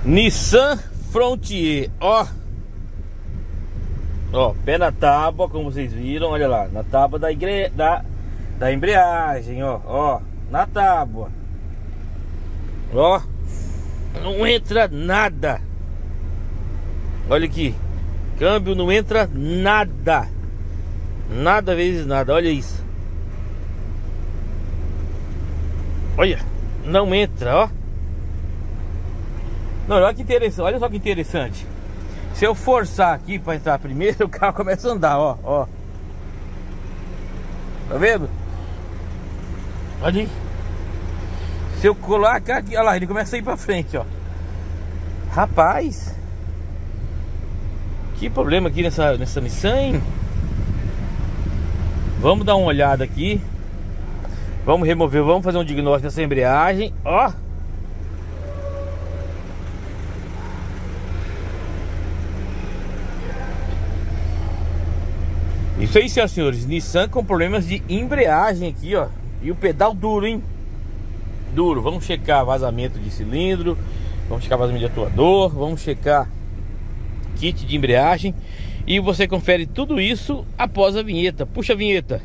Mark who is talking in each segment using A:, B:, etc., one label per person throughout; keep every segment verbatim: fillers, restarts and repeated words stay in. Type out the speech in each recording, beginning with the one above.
A: Nissan Frontier, ó. Ó, pé na tábua, como vocês viram, olha lá, na tábua da, igre... da... da embreagem, ó, ó, na tábua. Ó, não entra nada. Olha aqui, câmbio não entra nada. Nada vezes nada, olha isso. Olha, não entra, ó. Não, olha que interessante, olha só que interessante. Se eu forçar aqui para entrar primeiro, o carro começa a andar, ó, ó. Tá vendo? Olha aí. Se eu colocar aqui, olha lá, ele começa a ir para frente, ó. Rapaz, que problema aqui nessa, nessa Nissan, hein? Vamos dar uma olhada aqui. Vamos remover, vamos fazer um diagnóstico dessa embreagem, ó. Isso aí, senhoras e senhores, Nissan com problemas de embreagem aqui, ó. E o pedal duro, hein? Duro. Vamos checar vazamento de cilindro, vamos checar vazamento de atuador, vamos checar kit de embreagem. E você confere tudo isso após a vinheta. Puxa a vinheta.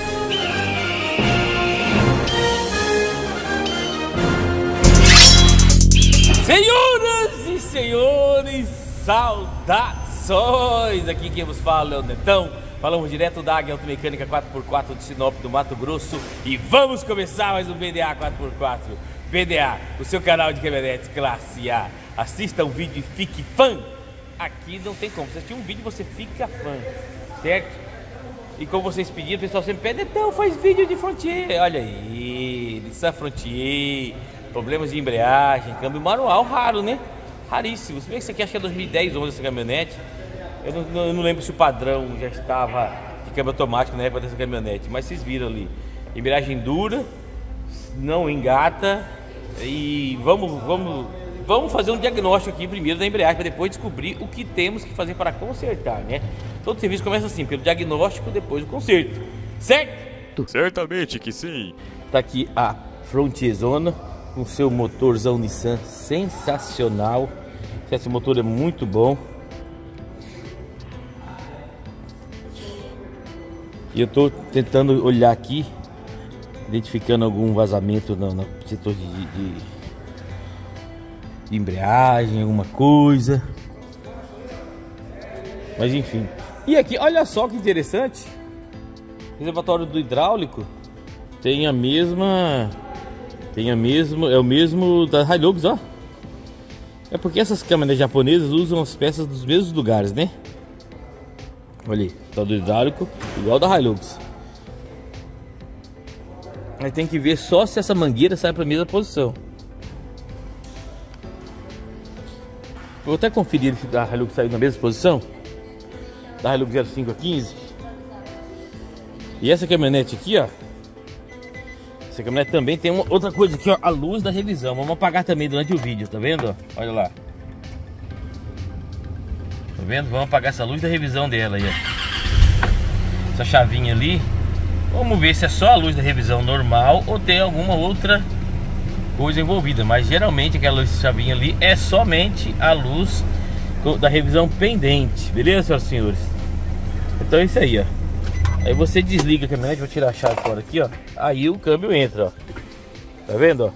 A: Senhoras e senhores, saudações! Aqui quem vos fala é o Netão. Falamos direto da Águia Automecânica quatro por quatro de Sinop, do Mato Grosso. E vamos começar mais um B D A quatro por quatro. B D A, o seu canal de caminhonetes classe A. Assista um vídeo e fique fã. Aqui não tem como, você assistir um vídeo e você fica fã, certo? E como vocês pediram, o pessoal sempre pede, então faz vídeo de Frontier. Olha aí, Nissan Frontier, problemas de embreagem, câmbio manual raro, né? Raríssimo. Se bem que isso aqui acho que é dois mil e dez, onze essa caminhonete. Eu não, eu não lembro se o padrão já estava de câmbio automático na época dessa caminhonete, mas vocês viram ali, embreagem dura, não engata. E vamos, vamos, vamos fazer um diagnóstico aqui primeiro da embreagem, para depois descobrir o que temos que fazer para consertar, né? Todo serviço começa assim, pelo diagnóstico, depois o conserto, certo?
B: Certamente que sim.
A: Tá aqui a Frontierzona com seu motorzão Nissan sensacional. Esse motor é muito bom. E eu tô tentando olhar aqui, identificando algum vazamento no, no setor de, de, de embreagem, alguma coisa. Mas enfim. E aqui, olha só que interessante. O reservatório do hidráulico tem a mesma... Tem a mesma... É o mesmo da Hilux, ó. É porque essas câmeras japonesas usam as peças dos mesmos lugares, né? Olha aí, tá do hidráulico, igual da Hilux. Aí tem que ver só se essa mangueira sai para a mesma posição. Vou até conferir se a Hilux saiu na mesma posição. Da Hilux zero cinco a quinze. E essa caminhonete aqui, ó. Essa caminhonete também tem uma outra coisa aqui, ó. A luz da revisão. Vamos apagar também durante o vídeo, tá vendo? Olha lá. Tá vendo? Vamos apagar essa luz da revisão dela aí, ó. Essa chavinha ali. Vamos ver se é só a luz da revisão normal ou tem alguma outra coisa envolvida. Mas geralmente aquela luz chavinha ali é somente a luz da revisão pendente. Beleza, senhoras e senhores? Então é isso aí, ó. Aí você desliga a caminhonete. Vou tirar a chave fora aqui, ó. Aí o câmbio entra, ó. Tá vendo, ó?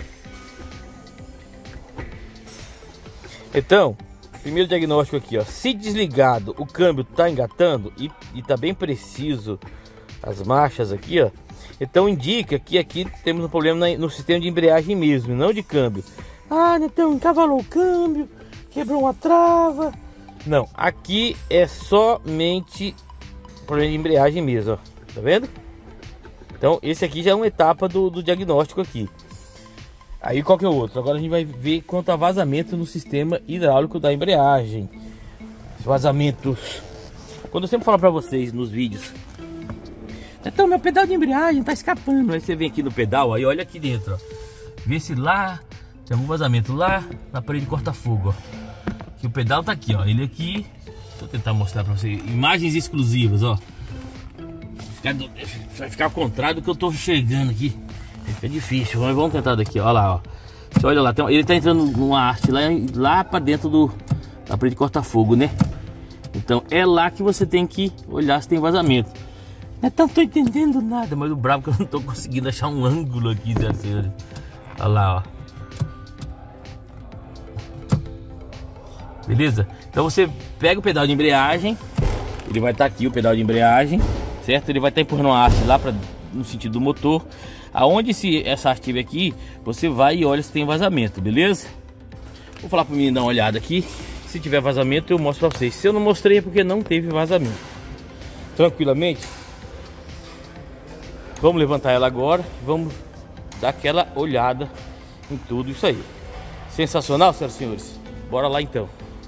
A: Então, primeiro diagnóstico aqui, ó. Se desligado, o câmbio tá engatando e, e tá bem preciso as marchas aqui, ó. Então indica que aqui temos um problema no sistema de embreagem mesmo, não de câmbio. Ah, então encavalou o câmbio, quebrou uma trava. Não, aqui é somente problema de embreagem mesmo, ó. Tá vendo? Então esse aqui já é uma etapa do, do diagnóstico aqui. Aí qual que é o outro? Agora a gente vai ver quanto a vazamento no sistema hidráulico da embreagem. Vazamentos. Quando eu sempre falo para vocês nos vídeos, então meu pedal de embreagem tá escapando. Aí você vem aqui no pedal, aí olha aqui dentro, ó. Vê se lá tem algum vazamento lá na parede de corta-fogo, ó. Que o pedal tá aqui, ó. Ele aqui. Vou tentar mostrar para vocês imagens exclusivas, ó. Vai ficar ao contrário do que eu tô enxergando aqui. É difícil, mas vamos tentar daqui, ó lá, ó. Você olha lá, tem, ele tá entrando numa haste lá, lá pra dentro do da parede de corta-fogo, né? Então é lá que você tem que olhar se tem vazamento. Não tô entendendo nada, mas o brabo que eu não tô conseguindo achar um ângulo aqui, senhores. Olha lá, ó. Beleza? Então você pega o pedal de embreagem, ele vai estar aqui, o pedal de embreagem, certo? Ele vai estar empurrando a haste lá pra, no sentido do motor. Aonde se essa haste estiver aqui, você vai e olha se tem vazamento, beleza? Vou falar pro menino dar uma olhada aqui. Se tiver vazamento eu mostro pra vocês. Se eu não mostrei é porque não teve vazamento. Tranquilamente. Vamos levantar ela agora. Vamos dar aquela olhada em tudo isso aí. Sensacional, senhoras e senhores. Bora lá então.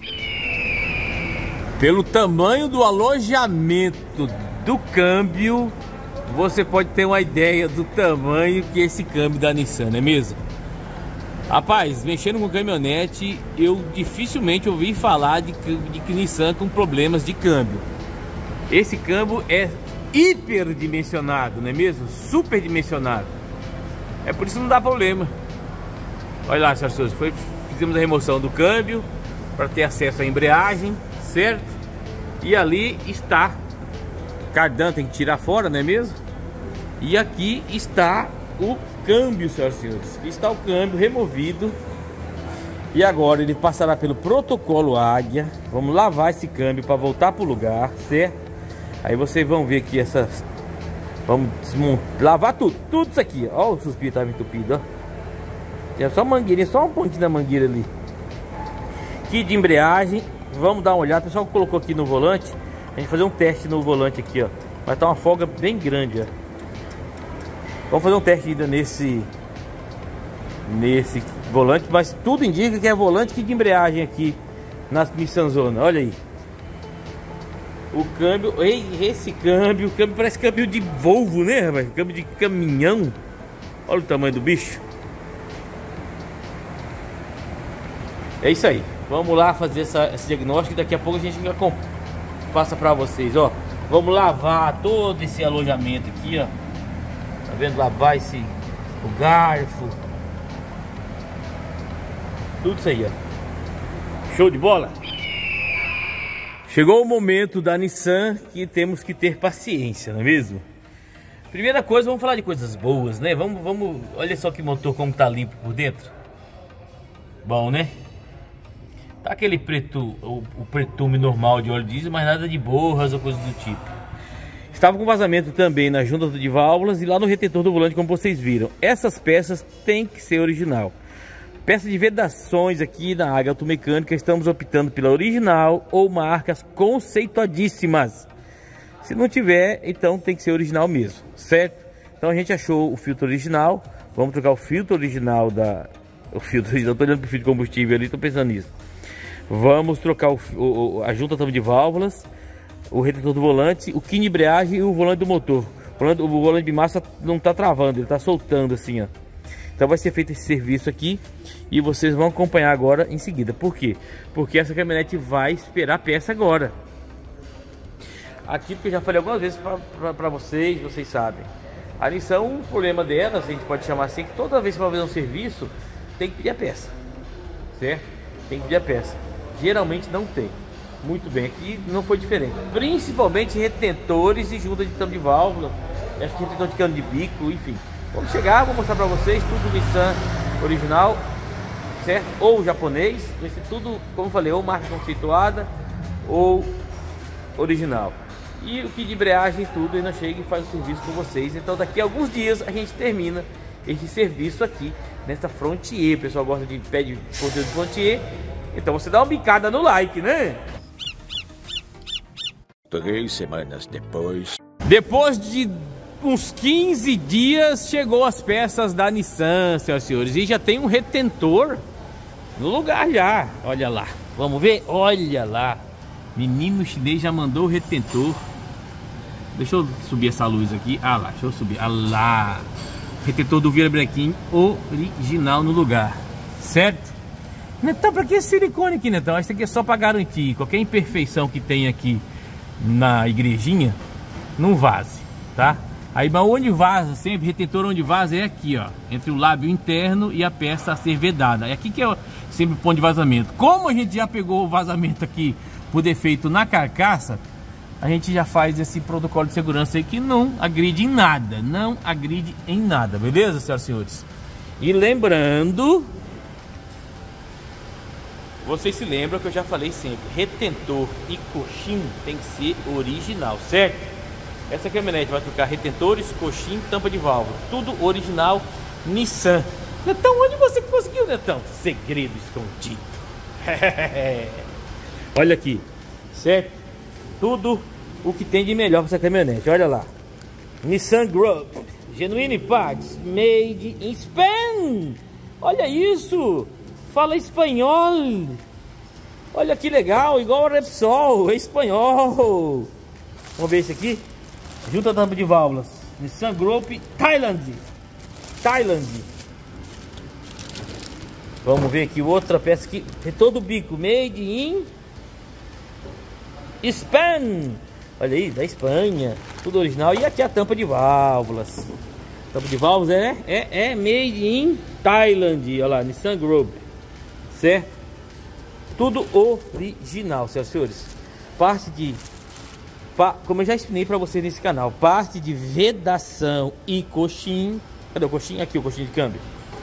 A: Pelo tamanho do alojamento do câmbio, você pode ter uma ideia do tamanho que esse câmbio da Nissan, não é mesmo? Rapaz, mexendo com caminhonete, eu dificilmente ouvi falar de, de Nissan com problemas de câmbio. Esse câmbio é hiperdimensionado, não é mesmo? Superdimensionado. É por isso que não dá problema. Olha lá, senhoras e senhores, foi, fizemos a remoção do câmbio para ter acesso à embreagem, certo? E ali está cardan, tem que tirar fora, não é mesmo? E aqui está o câmbio, senhoras e senhores. Aqui está o câmbio removido. E agora ele passará pelo protocolo Águia. Vamos lavar esse câmbio para voltar para o lugar, certo? Aí vocês vão ver aqui essas... Vamos desmontar, lavar tudo, tudo isso aqui. Ó, o suspiro estava entupido, ó. Tinha só mangueirinha, só um pontinho da mangueira ali. Kit de embreagem. Vamos dar uma olhada. O pessoal colocou aqui no volante. A gente vai fazer um teste no volante aqui, ó. Vai estar uma folga bem grande, ó. Vamos fazer um teste ainda nesse Nesse volante. Mas tudo indica que é volante que de embreagem aqui na Nissan Zona. Olha aí. O câmbio, esse câmbio, o câmbio parece câmbio de Volvo, né, rapaz? Câmbio de caminhão. Olha o tamanho do bicho. É isso aí. Vamos lá fazer essa, esse diagnóstico. Daqui a pouco a gente já passa pra vocês, ó. Vamos lavar todo esse alojamento aqui, ó. Tá vendo? Lavar esse, o garfo. Tudo isso aí, ó. Show de bola? Chegou o momento da Nissan que temos que ter paciência, não é mesmo? Primeira coisa, vamos falar de coisas boas, né? Vamos, vamos, olha só que motor como tá limpo por dentro. Bom, né? Tá aquele preto, o, o pretume normal de óleo diesel, mas nada de borras ou coisa do tipo. Estava com vazamento também na junta de válvulas e lá no retentor do volante, como vocês viram. Essas peças tem que ser original. Peça de vedações aqui na Águia Automecânica, estamos optando pela original ou marcas conceituadíssimas. Se não tiver, então tem que ser original mesmo, certo? Então a gente achou o filtro original. Vamos trocar o filtro original da... O filtro original, estou olhando para o filtro de combustível ali, estou pensando nisso. Vamos trocar o, o, a junta de válvulas, o retentor do volante, o kit de embreagem e o volante do motor. O volante, o volante de massa não está travando, ele está soltando assim, ó. Então vai ser feito esse serviço aqui e vocês vão acompanhar agora em seguida. Por quê? Porque essa caminhonete vai esperar a peça agora. Aqui, porque eu já falei algumas vezes para vocês, vocês sabem. A Nissan, o problema dela, a gente pode chamar assim, que toda vez que vai fazer um serviço, tem que pedir a peça. Certo? Tem que pedir a peça. Geralmente não tem. Muito bem, aqui não foi diferente. Principalmente retentores e junta de tampo de válvula. Acho que retentor de cano de bico, enfim. Vamos chegar, vou mostrar pra vocês tudo Nissan original, certo? Ou japonês, vai ser tudo, como eu falei, ou marca conceituada ou original. E o kit de embreagem tudo, ainda chega e faz o serviço com vocês. Então daqui a alguns dias a gente termina esse serviço aqui nessa Frontier. O pessoal gosta de pede conteúdo de Frontier, então você dá uma bicada no like, né?
B: Três semanas depois.
A: Depois de uns quinze dias chegou as peças da Nissan, senhoras e senhores, e já tem um retentor no lugar já. Olha lá, vamos ver? Olha lá, menino chinês já mandou o retentor. Deixa eu subir essa luz aqui. Ah lá, deixa eu subir. Ah lá, retentor do Vira Branquinho original no lugar, certo? Netão, pra que esse silicone aqui, Netão? Isso aqui é só para garantir qualquer imperfeição que tem aqui na igrejinha não vaze, tá? Aí, mas onde vaza sempre, retentor onde vaza é aqui, ó, entre o lábio interno e a peça a ser vedada. É aqui que é sempre o ponto de vazamento. Como a gente já pegou o vazamento aqui por defeito na carcaça, a gente já faz esse protocolo de segurança aí que não agride em nada, não agride em nada, beleza, senhoras e senhores? E lembrando, vocês se lembram que eu já falei sempre, retentor e coxim tem que ser original, certo? Essa caminhonete vai trocar retentores, coxim, tampa de válvula, tudo original Nissan. Netão, onde você conseguiu, Netão? Segredo escondido. Olha aqui, certo? Tudo o que tem de melhor para essa caminhonete, olha lá. Nissan Group, Genuine Parts, made in Spain. Olha isso, fala espanhol. Olha que legal, igual a Repsol, é espanhol. Vamos ver esse aqui. Junta tampa de válvulas, Nissan Group, Thailand. Thailand. Vamos ver aqui outra peça que tem todo o bico, made in Spain. Olha aí, da Espanha, tudo original. E aqui a tampa de válvulas. Tampa de válvulas é, é, é made in Thailand. Olha lá, Nissan Group, certo? Tudo original, senhoras e senhores. Parte de, como eu já expliquei para vocês nesse canal, parte de vedação e coxim. Cadê o coxim? Aqui o coxim de câmbio.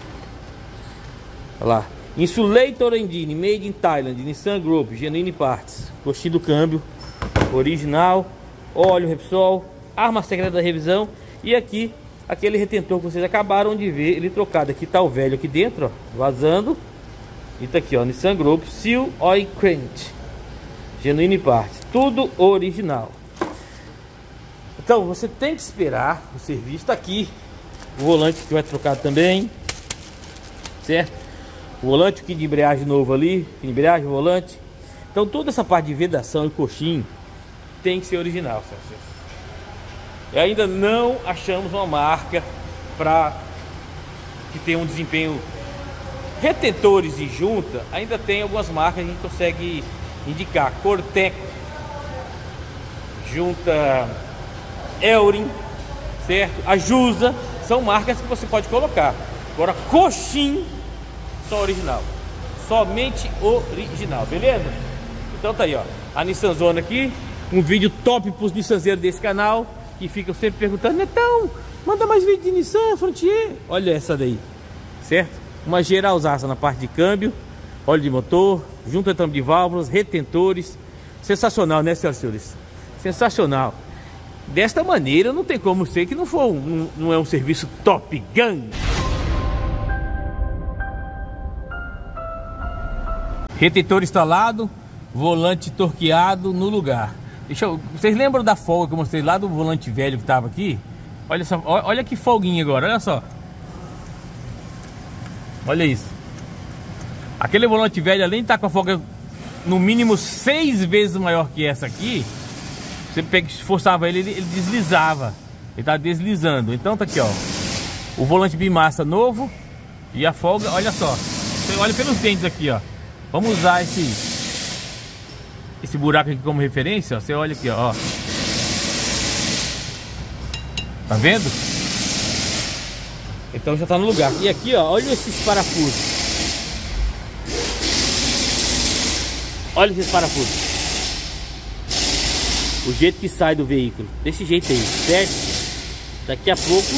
A: Olha lá, Insulator Engine, made in Thailand, Nissan Group, Genuine Parts, coxim do câmbio, original, óleo Repsol, arma secreta da revisão. E aqui, aquele retentor que vocês acabaram de ver, ele trocado. Aqui tá o velho aqui dentro, ó, vazando. E tá aqui, ó, Nissan Group, Seal Oil Crank, Genuine Parts, tudo original. Então, você tem que esperar o serviço. Tá aqui o volante que vai trocar também, certo? O volante, o kit de embreagem novo ali, kit de embreagem, volante. Então toda essa parte de vedação e coxim tem que ser original, certo? E ainda não achamos uma marca para que tenha um desempenho. Retentores e junta, ainda tem algumas marcas que a gente consegue indicar. Corteco, junta Elrin, certo? A Jusa, são marcas que você pode colocar. Agora coxim, só original, somente original, beleza? Então tá aí, ó, a Nissan Zona aqui, um vídeo top para os nissanzeiros desse canal que ficam sempre perguntando: Netão, manda mais vídeo de Nissan Frontier. Olha essa daí, certo? Uma geralzaça na parte de câmbio, óleo de motor, junta tampa de válvulas, retentores. Sensacional, né, senhoras e senhores? Sensacional. Desta maneira não tem como ser que não for um, não é um serviço Top Gun. Retentor instalado, volante torqueado no lugar. Deixa eu, vocês lembram da folga que eu mostrei lá do volante velho que tava aqui? Olha só, olha que folguinha agora, olha só. Olha isso. Aquele volante velho, além de estar com a folga no mínimo seis vezes maior que essa aqui, você pega, forçava ele, ele, ele deslizava. Ele tá deslizando. Então tá aqui, ó, o volante bimassa novo e a folga, olha só. Você olha pelos dentes aqui, ó. Vamos usar esse esse buraco aqui como referência, ó. Você olha aqui, ó. Tá vendo? Então já tá no lugar. E aqui, ó, olha esses parafusos. Olha esses parafusos. O jeito que sai do veículo. Desse jeito aí, certo? Daqui a pouco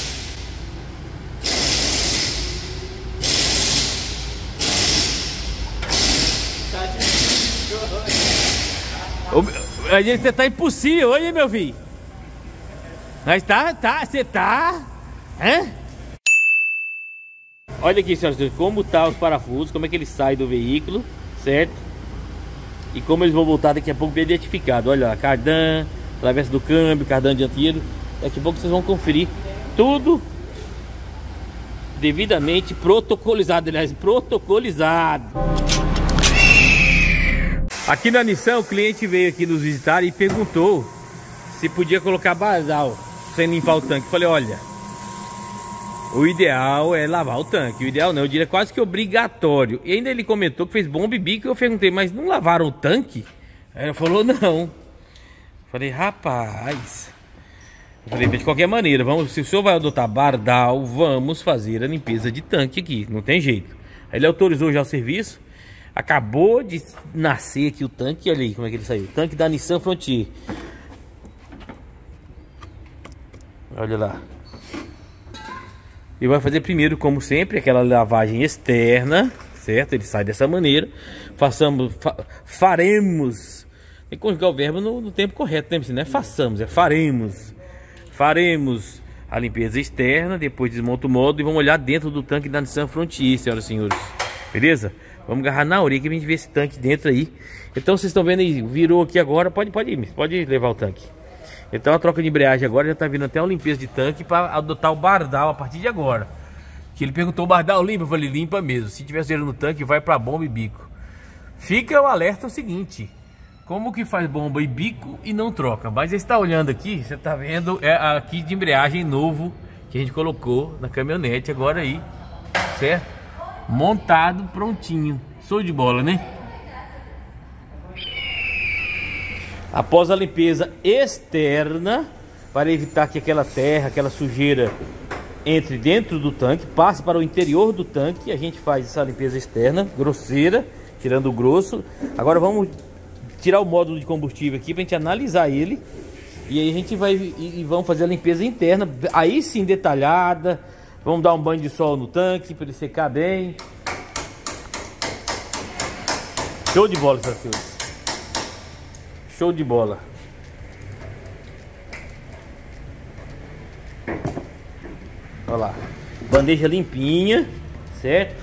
A: a gente tá impossível, olha, meu filho. Mas tá, tá, você tá. Hã? Olha aqui, senhoras e senhores, como tá os parafusos, como é que ele sai do veículo, certo? E como eles vão voltar daqui a pouco bem identificado. Olha lá, cardan, travessa do câmbio, cardan dianteiro. Daqui a pouco vocês vão conferir tudo devidamente protocolizado, aliás, protocolizado. Aqui na Nissan, o cliente veio aqui nos visitar e perguntou se podia colocar basal sem limpar o tanque. Falei, olha, o ideal é lavar o tanque. O ideal não, eu diria quase que obrigatório. E ainda ele comentou que fez bom bibi, que eu perguntei, mas não lavaram o tanque? Aí ele falou, não. Falei, rapaz, Eu falei, de qualquer maneira, vamos, se o senhor vai adotar bardal, vamos fazer a limpeza de tanque aqui, não tem jeito. Aí ele autorizou já o serviço. Acabou de nascer aqui o tanque, olha aí como é que ele saiu. Tanque da Nissan Frontier. Olha lá. E vai fazer primeiro, como sempre, aquela lavagem externa, certo? Ele sai dessa maneira. Façamos, fa faremos. Tem que conjugar o verbo no, no tempo correto, né? Não é façamos, é faremos. Faremos a limpeza externa, depois desmonta o módulo e vamos olhar dentro do tanque da Nissan Frontier, senhoras e senhores. Beleza? Vamos agarrar na orelha que a gente vê esse tanque dentro aí. Então vocês estão vendo aí, virou aqui agora, pode, pode ir, pode levar o tanque. Então a troca de embreagem agora já tá vindo até uma limpeza de tanque para adotar o bardal a partir de agora. Que ele perguntou, o bardal limpa? Eu falei, limpa mesmo. Se tiver sujeira no tanque, vai para bomba e bico. Fica o alerta o seguinte, como que faz bomba e bico e não troca? Mas você está olhando aqui, você está vendo, é aqui de embreagem novo que a gente colocou na caminhonete agora aí, certo? Montado, prontinho. Show de bola, né? Após a limpeza externa, para evitar que aquela terra, aquela sujeira entre dentro do tanque, passe para o interior do tanque, a gente faz essa limpeza externa, grosseira, tirando o grosso. Agora vamos tirar o módulo de combustível aqui para a gente analisar ele. E aí a gente vai e vamos fazer a limpeza interna, aí sim detalhada. Vamos dar um banho de sol no tanque para ele secar bem. Show de bola, senhoras e senhores. Show de bola. Olha lá. Bandeja limpinha, certo?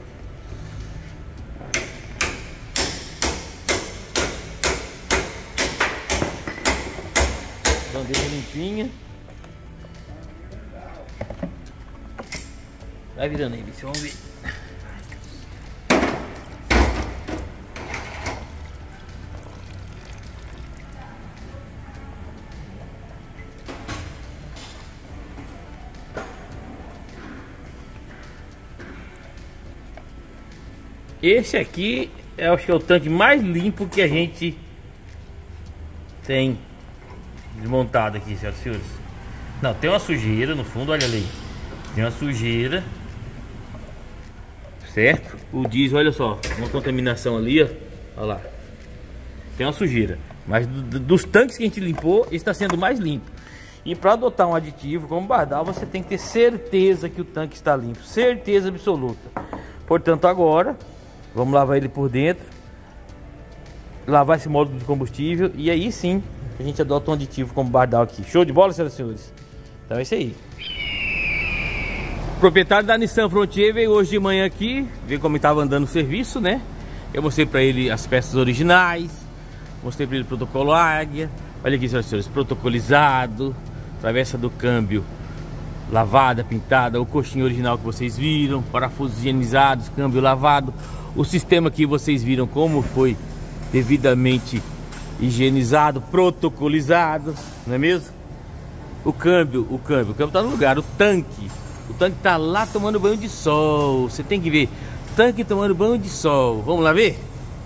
A: Bandeja limpinha. Vai virando aí, bicho. Vamos ver. Esse aqui é, acho que é o tanque mais limpo que a gente tem desmontado aqui, senhoras e senhores. Não, tem uma sujeira no fundo, olha ali. Tem uma sujeira, certo? O diesel, olha só, uma contaminação ali, ó. Olha lá. Tem uma sujeira. Mas do, dos tanques que a gente limpou, esse está sendo mais limpo. E para adotar um aditivo como bardal, você tem que ter certeza que o tanque está limpo. Certeza absoluta. Portanto, agora, vamos lavar ele por dentro. Lavar esse módulo de combustível. E aí sim, a gente adota um aditivo como bardal aqui. Show de bola, senhoras e senhores? Então é isso aí. O proprietário da Nissan Frontier veio hoje de manhã aqui, ver como estava andando o serviço, né? Eu mostrei para ele as peças originais, mostrei para ele o protocolo Águia. Olha aqui, senhoras e senhores, protocolizado, travessa do câmbio lavada, pintada, o coxinho original que vocês viram, parafusos higienizados, câmbio lavado, o sistema que vocês viram como foi devidamente higienizado, protocolizado, não é mesmo? O câmbio, o câmbio, o câmbio tá no lugar, o tanque. O tanque tá lá tomando banho de sol. Você tem que ver. Tanque tomando banho de sol. Vamos lá ver?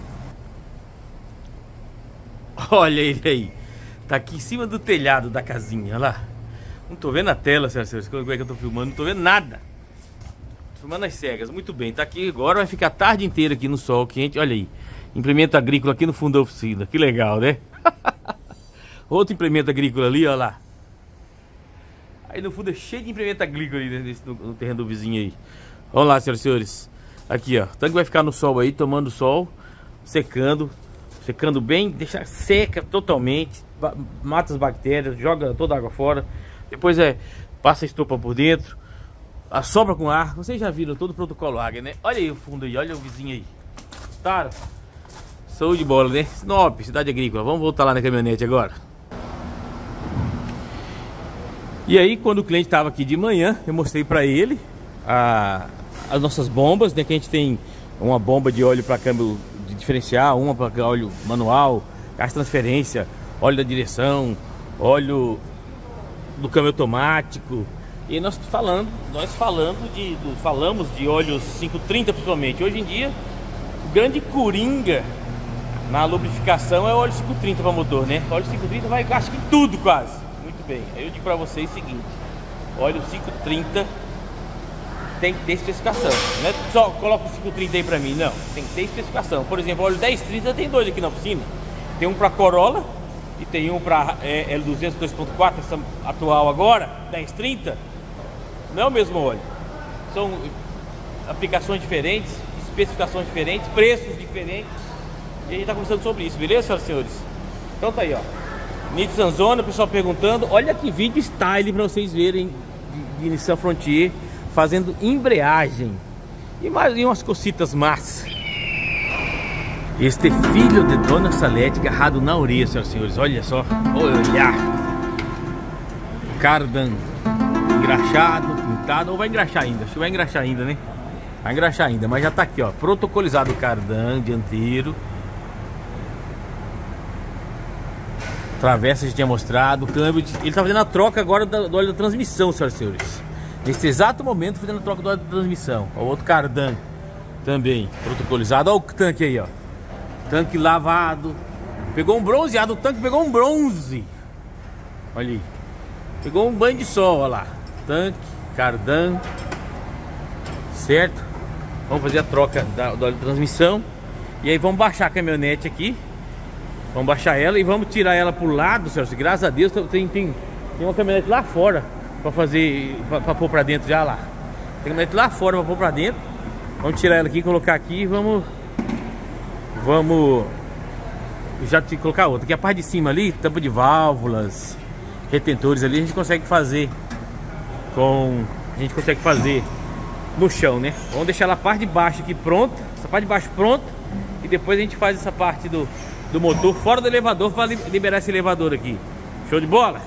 A: Olha ele aí. Tá aqui em cima do telhado da casinha. Olha lá. Não tô vendo a tela, senhoras e senhores. Como é que eu tô filmando? Não tô vendo nada. Tô filmando as cegas. Muito bem. Tá aqui agora. Vai ficar a tarde inteira aqui no sol quente. Olha aí. Implemento agrícola aqui no fundo da oficina. Que legal, né? Outro implemento agrícola ali, olha lá. Aí no fundo é cheio de implemento agrícola ali nesse, no, no terreno do vizinho aí. Vamos lá, senhoras e senhores. Aqui, ó. O tanque vai ficar no sol aí, tomando sol, secando. Secando bem, deixa seca totalmente. Mata as bactérias, joga toda a água fora. Depois é, passa a estopa por dentro. Assopra com ar. Vocês já viram todo o protocolo Águia, né? Olha aí o fundo aí, olha o vizinho aí. Tá? Show de bola, né? Sinop, cidade agrícola. Vamos voltar lá na caminhonete agora. E aí, quando o cliente estava aqui de manhã, eu mostrei para ele a, as nossas bombas, né? Que a gente tem uma bomba de óleo para câmbio de diferencial, uma para óleo manual, gás transferência, óleo da direção, óleo do câmbio automático. E nós falando, nós falando de, do, falamos de óleo quinhentos e trinta principalmente. Hoje em dia, o grande coringa na lubrificação é o óleo quinhentos e trinta para motor, né? O óleo quinhentos e trinta vai, acho que tudo quase. Muito bem, aí eu digo pra vocês o seguinte: olha, o cinco trinta tem que ter especificação. Não é só coloca o cinco trinta aí pra mim, não. Tem que ter especificação. Por exemplo, olha, o dez trinta tem dois aqui na oficina. Tem um pra Corolla e tem um pra é, L duzentos dois ponto quatro, essa atual agora, dez trinta. Não é o mesmo óleo. São aplicações diferentes, especificações diferentes, preços diferentes. E a gente tá conversando sobre isso, beleza, senhoras e senhores? Então tá aí, ó. Nissan Zona, o pessoal perguntando. Olha que vídeo style pra vocês verem de, de Nissan Frontier fazendo embreagem e mais e umas cocitas massas. Este filho de Dona Salete agarrado na orelha, senhoras e senhores. Olha só, olha, cardan engraxado, pintado. Ou vai engraxar ainda, acho que vai engraxar ainda, né? Vai engraxar ainda, mas já tá aqui, ó, protocolizado o cardan dianteiro. Travessa a gente tinha mostrado, o câmbio. Ele tá fazendo a troca agora do, do óleo da transmissão, senhoras e senhores. Nesse exato momento fazendo a troca do óleo da transmissão. O outro cardan também protocolizado. Olha o tanque aí, ó. Tanque lavado. Pegou um bronzeado, o tanque pegou um bronze. Olha aí. Pegou um banho de sol, olha lá. Tanque, cardan. Certo? Vamos fazer a troca da, do óleo da transmissão. E aí vamos baixar a caminhonete aqui. Vamos baixar ela e vamos tirar ela pro lado, senhores. Graças a Deus tem, tem, tem uma caminhonete lá fora pra fazer, pra, pra pôr pra dentro já lá. Tem caminhonete lá fora pra pôr pra dentro. Vamos tirar ela aqui, colocar aqui e vamos... Vamos... Já te colocar outra. Aqui a parte de cima ali, tampa de válvulas, retentores ali, a gente consegue fazer com... A gente consegue fazer no chão, né? Vamos deixar ela a parte de baixo aqui pronta. Essa parte de baixo pronta. E depois a gente faz essa parte do... do motor fora do elevador para liberar esse elevador aqui. Show de bola?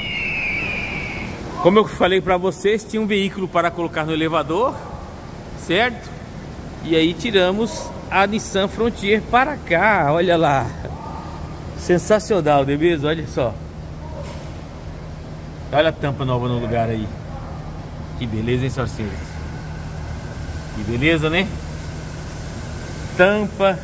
A: Como eu falei para vocês, tinha um veículo para colocar no elevador, certo? E aí tiramos a Nissan Frontier para cá, olha lá. Sensacional, não é mesmo? Olha só. Olha a tampa nova no lugar aí. Que beleza, hein, senhoras e senhores? Que beleza, né? Tampa.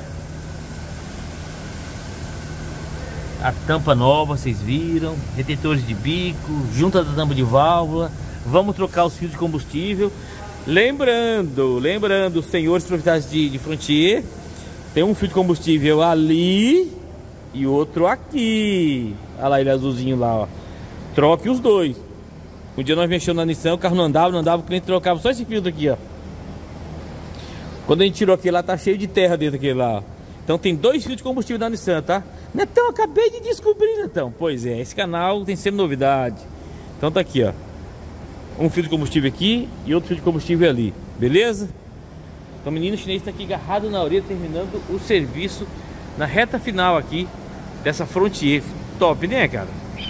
A: A tampa nova, vocês viram. Retentores de bico, junta da tampa de válvula. Vamos trocar os fios de combustível. Lembrando, lembrando, senhores proprietários de, de Frontier, tem um fio de combustível ali e outro aqui. Olha lá ele azulzinho lá, ó. Troque os dois. Um dia nós mexemos na Nissan, o carro não andava, não andava, o cliente trocava só esse filtro aqui, ó. Quando a gente tirou aquele lá, tá cheio de terra dentro daquele lá, ó. Então tem dois fios de combustível da Nissan, tá? Netão, acabei de descobrir, Netão. Pois é, esse canal tem sempre novidade. Então tá aqui, ó. Um fio de combustível aqui e outro fio de combustível ali. Beleza? Então o menino chinês tá aqui agarrado na orelha, terminando o serviço na reta final aqui dessa Frontier. Top, né, cara?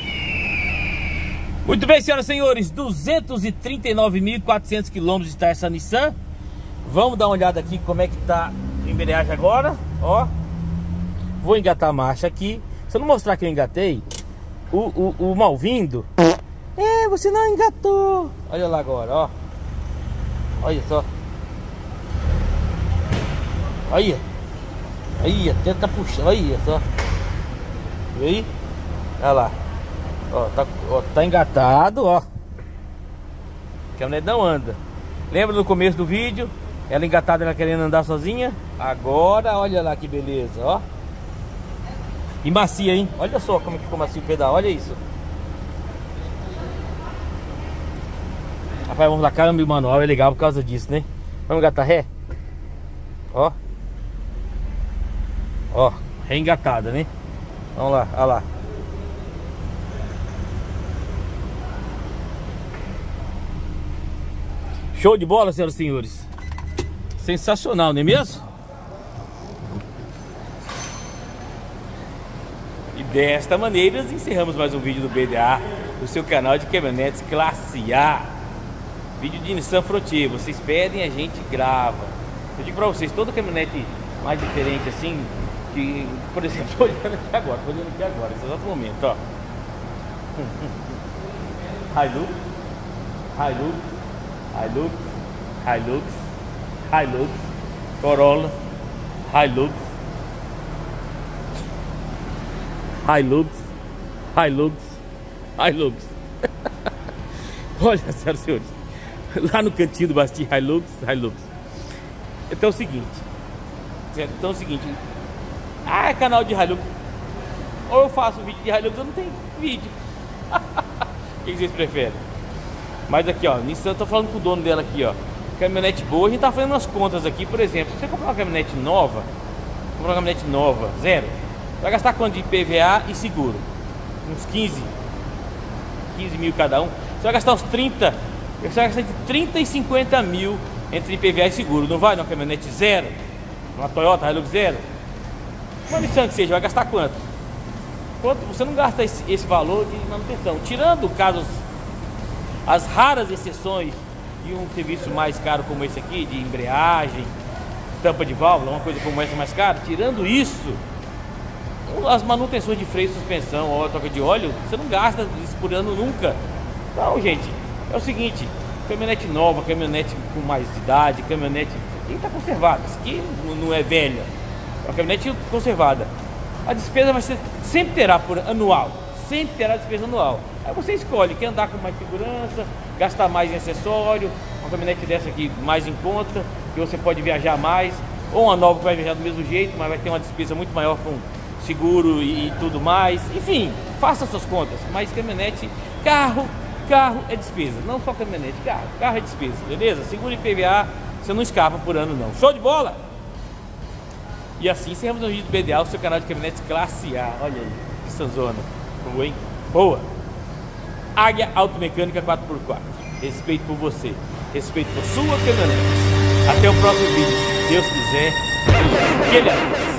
A: Muito bem, senhoras e senhores. duzentos e trinta e nove mil e quatrocentos quilômetros está essa Nissan. Vamos dar uma olhada aqui como é que tá a embreagem agora. Ó. Vou engatar a marcha aqui. Se eu não mostrar que eu engatei, o, o, o mal-vindo... É, você não engatou. Olha lá agora, ó. Olha só. Olha. Aí, até tá puxando. Olha só. Viu aí? Olha lá. Ó, tá, ó, tá engatado, ó. A caminhonete não anda. Lembra no começo do vídeo? Ela engatada, ela querendo andar sozinha. Agora, olha lá que beleza, ó. E macia, hein? Olha só como ficou macio o pedal, olha isso. Rapaz, vamos lá, câmbio manual é legal por causa disso, né? Vamos engatar ré? Ó. Ó, reengatada, né? Vamos lá, olha lá. Show de bola, senhoras e senhores. Sensacional, não é mesmo? E desta maneira encerramos mais um vídeo do B D A, do seu canal de caminhonetes classe A. Vídeo de Nissan Frontier, vocês pedem, a gente grava. Eu digo pra vocês, toda caminhonete mais diferente assim, que, por exemplo, tô olhando aqui agora, tô olhando aqui agora, nesse exato momento, ó. Hilux, Hilux, Hilux, Hilux, Hilux, Corolla, Hilux, Hilux, Hilux, Hilux. Olha, senhoras e senhores, lá no cantinho do Basti Hilux, Hilux. Então é o seguinte, certo? Então é o seguinte, ah, é canal de Hilux. Ou eu faço vídeo de Hilux ou não tem vídeo. O que vocês preferem? Mas aqui, ó, Nissan, eu tô falando com o dono dela aqui, ó. Caminhonete boa, a gente tá fazendo umas contas aqui. Por exemplo, se você comprar uma caminhonete nova, comprar uma caminhonete nova, zero, vai gastar quanto de I P V A e seguro? Uns quinze mil cada um. Você vai gastar uns trinta, você vai gastar entre trinta e cinquenta mil entre I P V A e seguro. Não vai numa caminhonete zero? Uma Toyota Hilux zero? Uma Nissan que seja, vai gastar quanto? Quanto? Você não gasta esse, esse valor de manutenção. Tirando casos, as raras exceções de um serviço mais caro como esse aqui, de embreagem, tampa de válvula, uma coisa como essa mais cara. Tirando isso, as manutenções de freio, suspensão, ou troca de óleo, você não gasta isso por ano nunca. Então, gente, é o seguinte, caminhonete nova, caminhonete com mais de idade, caminhonete tem que estar conservada. Isso aqui não é velha, é uma caminhonete conservada. A despesa vai ser, sempre terá por anual, sempre terá despesa anual. Aí você escolhe, quer andar com mais segurança, gastar mais em acessório, uma caminhonete dessa aqui mais em conta, que você pode viajar mais, ou uma nova que vai viajar do mesmo jeito, mas vai ter uma despesa muito maior com seguro e, e tudo mais. Enfim, faça suas contas, mas caminhonete, carro, carro é despesa, não só caminhonete, carro, carro é despesa, beleza? Seguro e I P V A, você não escapa por ano não. Show de bola? E assim encerramos o vídeo do B D A, o seu canal de caminhonetes classe A. Olha aí, que sanzona. Boa, hein? Boa! Águia Automecânica quatro por quatro. Respeito por você, respeito por sua caminhonete. Até o próximo vídeo, se Deus quiser. Aquele abraço.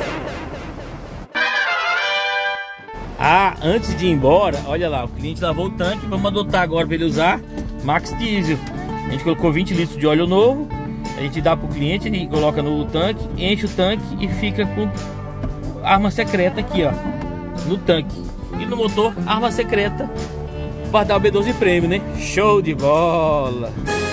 A: Ah, antes de ir embora, olha lá, o cliente lavou o tanque. Vamos adotar agora para ele usar Max Diesel. A gente colocou vinte litros de óleo novo. A gente dá para o cliente, ele coloca no tanque, enche o tanque e fica com arma secreta aqui, ó, no tanque. E no motor, arma secreta para dar o B doze Premium, né? Show de bola!